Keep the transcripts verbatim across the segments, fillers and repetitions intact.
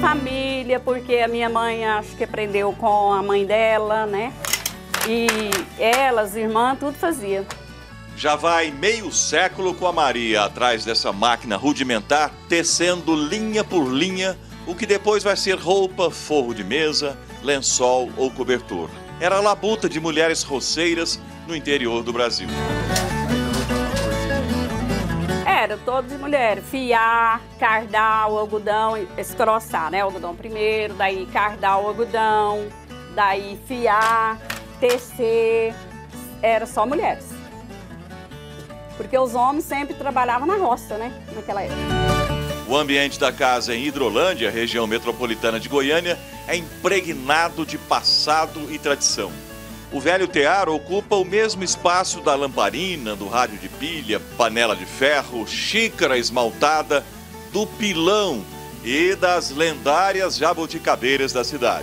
família, porque a minha mãe acho que aprendeu com a mãe dela, né? E elas, irmãs, tudo fazia. Já vai meio século com a Maria atrás dessa máquina rudimentar, tecendo linha por linha, o que depois vai ser roupa, forro de mesa, lençol ou cobertor. Era a labuta de mulheres roceiras no interior do Brasil. Era todas de mulher, fiar, cardar o algodão, escroçar, né? O algodão primeiro, daí cardar o algodão, daí fiar, tecer, era só mulheres. Porque os homens sempre trabalhavam na roça, né? Naquela época. O ambiente da casa em Hidrolândia, região metropolitana de Goiânia, é impregnado de passado e tradição. O velho tear ocupa o mesmo espaço da lamparina, do rádio de pilha, panela de ferro, xícara esmaltada, do pilão e das lendárias jabuticabeiras da cidade.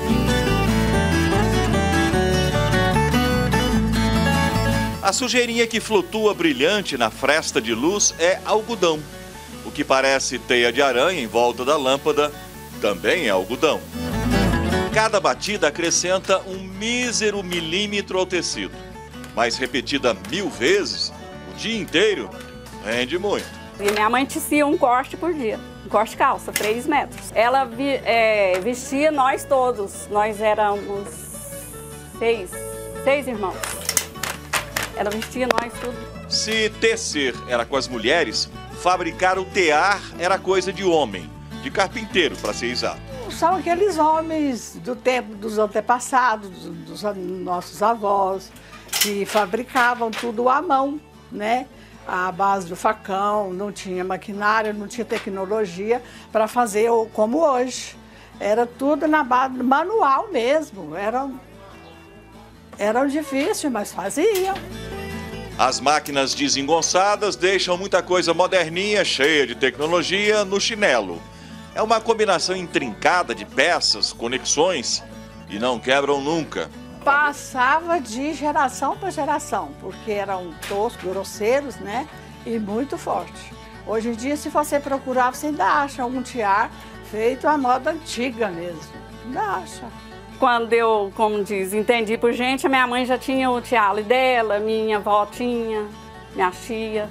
A sujeirinha que flutua brilhante na fresta de luz é algodão. O que parece teia de aranha em volta da lâmpada também é algodão. Cada batida acrescenta um mísero milímetro ao tecido, mas repetida mil vezes, o dia inteiro, rende muito. E minha mãe tecia um corte por dia, um corte de calça, três metros. Ela vi, é, vestia nós todos, nós éramos seis, seis irmãos. Ela vestia nós tudo. Se tecer era com as mulheres, fabricar o tear era coisa de homem, de carpinteiro, para ser exato. São aqueles homens do tempo dos antepassados, dos nossos avós, que fabricavam tudo à mão, né? À base do facão, não tinha maquinário, não tinha tecnologia para fazer como hoje. Era tudo na base manual mesmo. Era, era difícil, mas faziam. As máquinas desengonçadas deixam muita coisa moderninha, cheia de tecnologia, no chinelo. É uma combinação intrincada de peças, conexões e não quebram nunca. Passava de geração para geração, porque eram toscos, grosseiros, né? E muito forte. Hoje em dia, se você procurar, você ainda acha um tiar feito à moda antiga mesmo. Ainda acha. Quando eu, como diz, entendi por gente, a minha mãe já tinha o tiale dela, minha avó tinha, minha tia.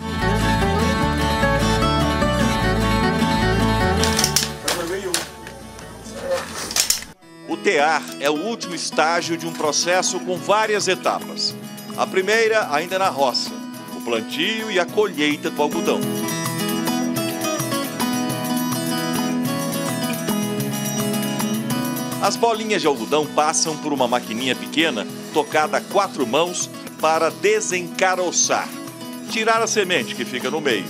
O tear é o último estágio de um processo com várias etapas. A primeira ainda na roça, o plantio e a colheita do algodão. As bolinhas de algodão passam por uma maquininha pequena, tocada a quatro mãos, para desencaroçar, tirar a semente que fica no meio.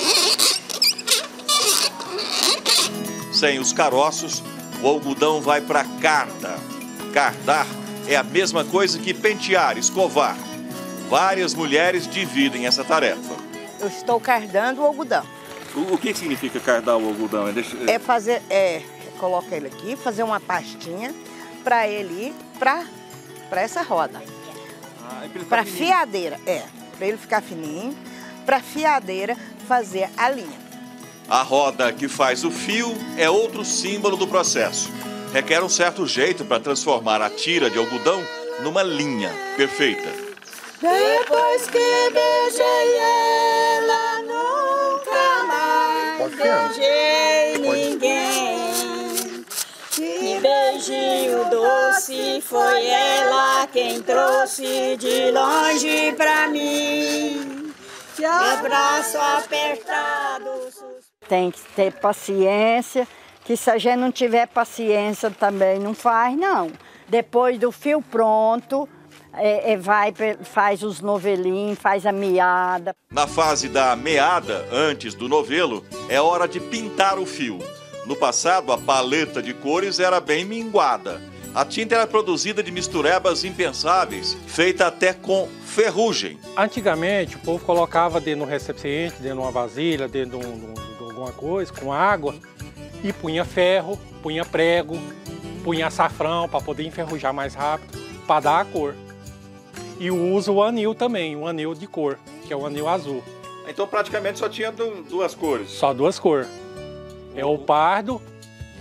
Sem os caroços, o algodão vai para a carda. Cardar é a mesma coisa que pentear, escovar. Várias mulheres dividem essa tarefa. Eu estou cardando o algodão. O, o que significa cardar o algodão? É, deixa... é fazer, é, coloca ele aqui, fazer uma pastinha para ele ir para para essa roda. Ah, é para fiadeira, é, para ele ficar fininho, para fiadeira fazer a linha. A roda que faz o fio é outro símbolo do processo. Requer um certo jeito para transformar a tira de algodão numa linha perfeita. Depois que beijei ela, nunca mais beijei ninguém. Que beijinho doce, foi ela quem trouxe de longe pra mim. Que abraço apertado. Tem que ter paciência, que se a gente não tiver paciência também não faz, não. Depois do fio pronto, é, é, vai, faz os novelinhos, faz a meada. Na fase da meada, antes do novelo, é hora de pintar o fio. No passado, a paleta de cores era bem minguada. A tinta era produzida de misturebas impensáveis, feita até com ferrugem. Antigamente, o povo colocava dentro de um recipiente, dentro de uma vasilha, dentro de, um, de alguma coisa, com água, e punha ferro, punha prego, punha açafrão para poder enferrujar mais rápido, para dar a cor. E usa o anil também, o anil de cor, que é o anil azul. Então praticamente só tinha duas cores? Só duas cores. É o pardo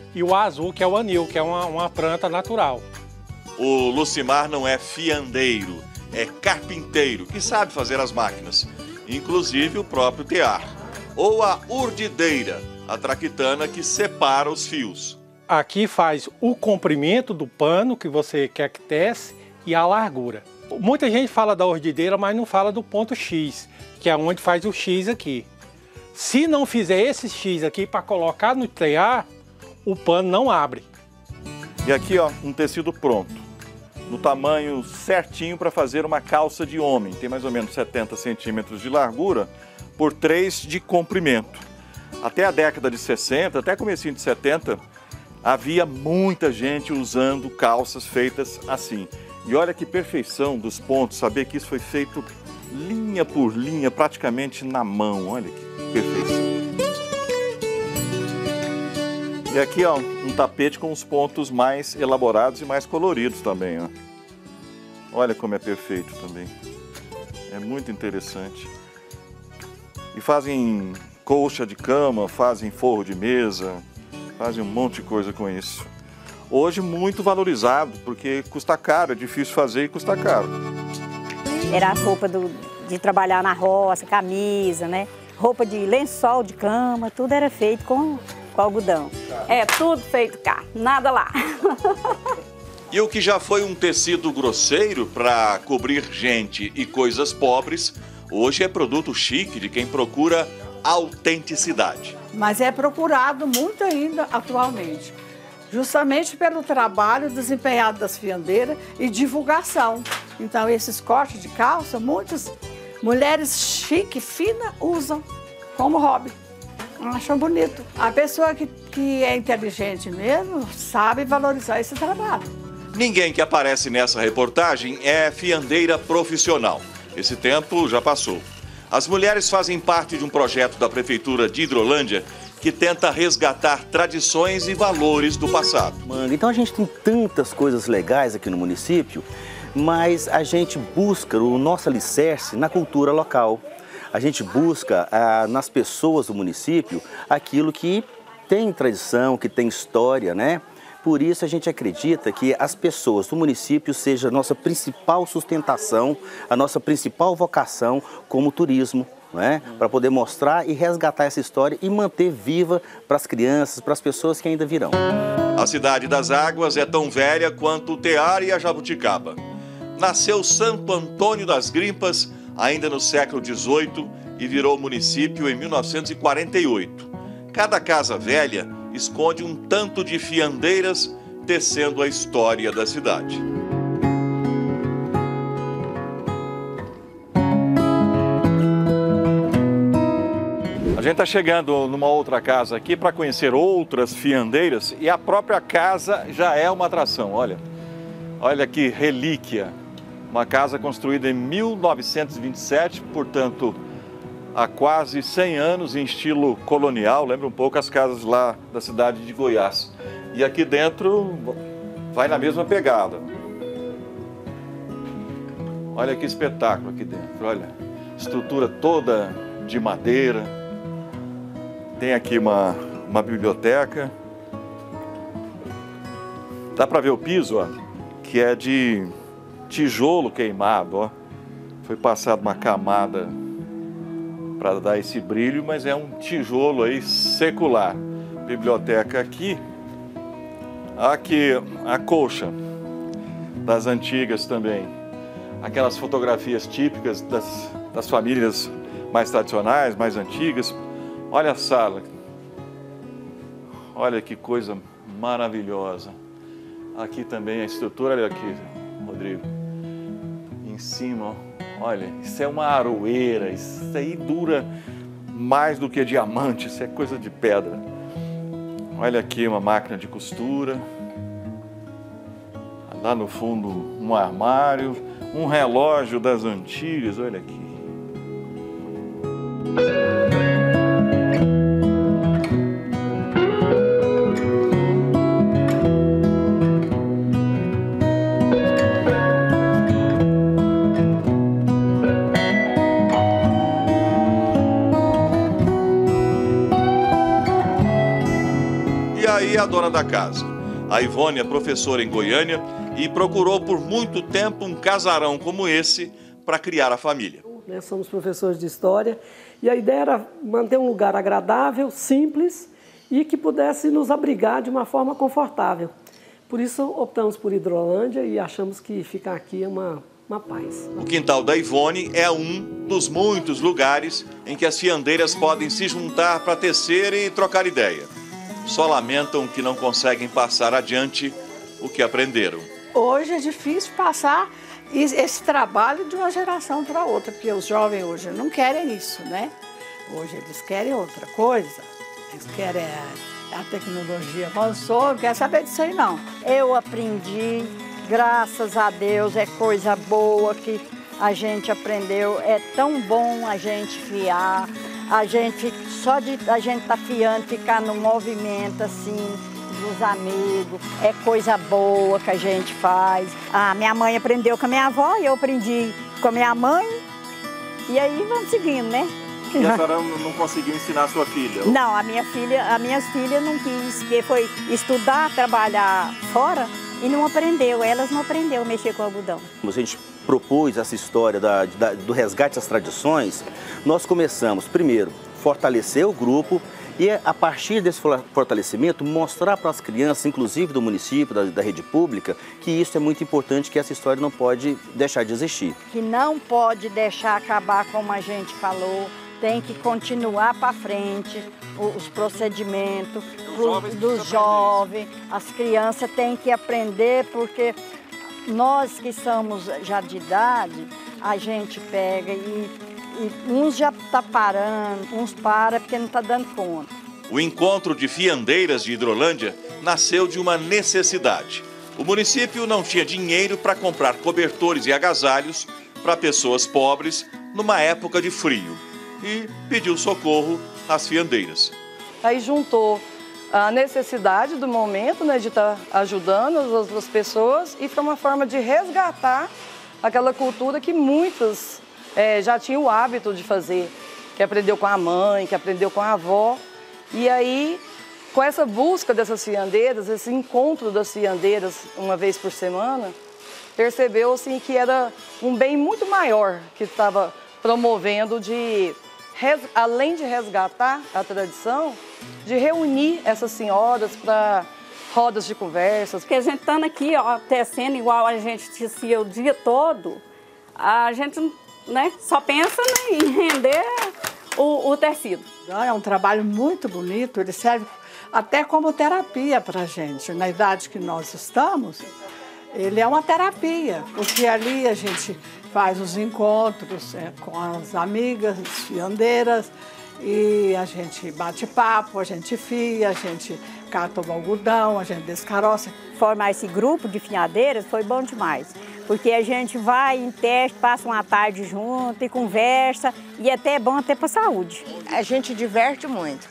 e o azul, que é o anil, que é uma, uma planta natural. O Lucimar não é fiandeiro, é carpinteiro, que sabe fazer as máquinas, inclusive o próprio tear. Ou a urdideira, a traquitana que separa os fios. Aqui faz o comprimento do pano que você quer que tece e a largura. Muita gente fala da ordideira, mas não fala do ponto X, que é onde faz o X aqui. Se não fizer esse X aqui para colocar no tear, o pano não abre. E aqui, ó, um tecido pronto, no tamanho certinho para fazer uma calça de homem. Tem mais ou menos setenta centímetros de largura por três de comprimento. Até a década de sessenta, até comecinho de setenta, havia muita gente usando calças feitas assim. E olha que perfeição dos pontos, saber que isso foi feito linha por linha, praticamente na mão. Olha que perfeição. E aqui, ó, um tapete com os pontos mais elaborados e mais coloridos também, ó. Olha como é perfeito também. É muito interessante. E fazem colcha de cama, fazem forro de mesa, fazem um monte de coisa com isso. Hoje muito valorizado, porque custa caro, é difícil fazer e custa caro. Era a roupa do, de trabalhar na roça, camisa, né? Roupa de lençol de cama, tudo era feito com, com algodão. É, tudo feito cá, nada lá. E o que já foi um tecido grosseiro para cobrir gente e coisas pobres, hoje é produto chique de quem procura autenticidade. Mas é procurado muito ainda atualmente, justamente pelo trabalho desempenhado das fiandeiras e divulgação. Então, esses cortes de calça, muitas mulheres chique, fina, usam como hobby. Acham bonito. A pessoa que, que é inteligente mesmo sabe valorizar esse trabalho. Ninguém que aparece nessa reportagem é fiandeira profissional. Esse tempo já passou. As mulheres fazem parte de um projeto da Prefeitura de Hidrolândia que tenta resgatar tradições e valores do passado. Então a gente tem tantas coisas legais aqui no município, mas a gente busca o nosso alicerce na cultura local. A gente busca ah, nas pessoas do município aquilo que tem tradição, que tem história, né? Por isso a gente acredita que as pessoas do município seja a nossa principal sustentação, a nossa principal vocação como turismo, né? Para poder mostrar e resgatar essa história e manter viva para as crianças, para as pessoas que ainda virão. A Cidade das Águas é tão velha quanto o Tear e a Jabuticaba. Nasceu Santo Antônio das Grimpas ainda no século dezoito e virou município em mil novecentos e quarenta e oito. Cada casa velha esconde um tanto de fiandeiras tecendo a história da cidade. A gente está chegando numa outra casa aqui para conhecer outras fiandeiras e a própria casa já é uma atração, olha. Olha que relíquia. Uma casa construída em mil novecentos e vinte e sete, portanto, há quase cem anos, em estilo colonial, lembra um pouco as casas lá da cidade de Goiás. E aqui dentro vai na mesma pegada. Olha que espetáculo aqui dentro, olha. Estrutura toda de madeira. Tem aqui uma, uma biblioteca. Dá para ver o piso, ó, que é de tijolo queimado, ó. Foi passado uma camada para dar esse brilho, mas é um tijolo aí secular. Biblioteca aqui. Aqui a colcha das antigas também. Aquelas fotografias típicas das, das famílias mais tradicionais, mais antigas. Olha a sala. Olha que coisa maravilhosa. Aqui também a estrutura, olha aqui, Rodrigo. Em cima, ó. Olha, isso é uma aroeira, isso aí dura mais do que diamante, isso é coisa de pedra. Olha aqui uma máquina de costura. Lá no fundo um armário, um relógio das antigas, olha aqui. aí a dona da casa. A Ivone é professora em Goiânia e procurou por muito tempo um casarão como esse para criar a família. Nós somos professores de história e a ideia era manter um lugar agradável, simples e que pudesse nos abrigar de uma forma confortável. Por isso optamos por Hidrolândia e achamos que ficar aqui é uma, uma paz. O quintal da Ivone é um dos muitos lugares em que as fiandeiras podem se juntar para tecer e trocar ideia. Só lamentam que não conseguem passar adiante o que aprenderam. Hoje é difícil passar esse trabalho de uma geração para outra, porque os jovens hoje não querem isso, né? Hoje eles querem outra coisa. Eles querem a, a tecnologia avançou, não quer saber disso aí não. Eu aprendi, graças a Deus, é coisa boa que a gente aprendeu. É tão bom a gente fiar, a gente, só de a gente tá fiando, ficar no movimento assim, dos amigos, é coisa boa que a gente faz. A minha mãe aprendeu com a minha avó e eu aprendi com a minha mãe e aí vamos seguindo, né? E a senhora não conseguiu ensinar a sua filha? Não, a minha filha, as minhas filhas não quis, porque foi estudar, trabalhar fora e não aprendeu, elas não aprenderam a mexer com algodão. A gente propôs essa história da, da, do resgate das tradições, nós começamos, primeiro, fortalecer o grupo e, a partir desse fortalecimento, mostrar para as crianças, inclusive do município, da, da rede pública, que isso é muito importante, que essa história não pode deixar de existir. Que não pode deixar acabar como a gente falou, tem que continuar para frente os procedimentos dos, dos jovens, as crianças têm que aprender, porque nós que somos já de idade, a gente pega e, e uns já está parando, uns param porque não está dando conta. O encontro de fiandeiras de Hidrolândia nasceu de uma necessidade. O município não tinha dinheiro para comprar cobertores e agasalhos para pessoas pobres numa época de frio e pediu socorro às fiandeiras. Aí juntou a necessidade do momento, né, de estar ajudando as outras pessoas e foi uma forma de resgatar aquela cultura que muitas é, já tinham o hábito de fazer, que aprendeu com a mãe, que aprendeu com a avó. E aí, com essa busca dessas fiandeiras, esse encontro das fiandeiras uma vez por semana, percebeu assim, que era um bem muito maior que estava promovendo de, além de resgatar a tradição, de reunir essas senhoras para rodas de conversas. Porque a gente estando aqui, ó, tecendo igual a gente tecia o dia todo, a gente, né, só pensa, né, em render o, o tecido. É um trabalho muito bonito, ele serve até como terapia para a gente. Na idade que nós estamos, ele é uma terapia, porque ali a gente faz os encontros é, com as amigas, as fiandeiras, e a gente bate papo, a gente fia, a gente cata o algodão, a gente descaroça. Formar esse grupo de fiadeiras foi bom demais, porque a gente vai em teste, passa uma tarde junto e conversa, e até é bom até para a saúde. A gente diverte muito.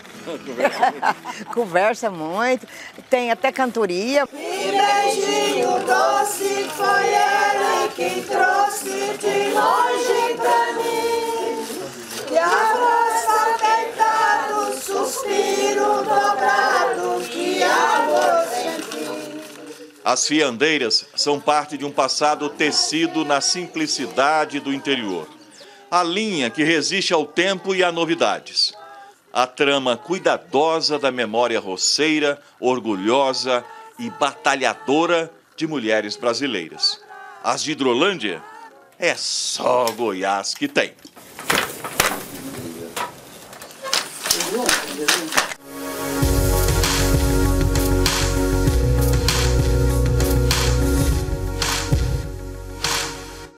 Conversa muito, tem até cantoria. Que beijinho doce foi ele que trouxe de longe pra mim. E abraça deitado, suspiro dobrado, que amor sem fim. As fiandeiras são parte de um passado tecido na simplicidade do interior. A linha que resiste ao tempo e a novidades. A trama cuidadosa da memória roceira, orgulhosa e batalhadora de mulheres brasileiras. As de Hidrolândia é só Goiás que tem.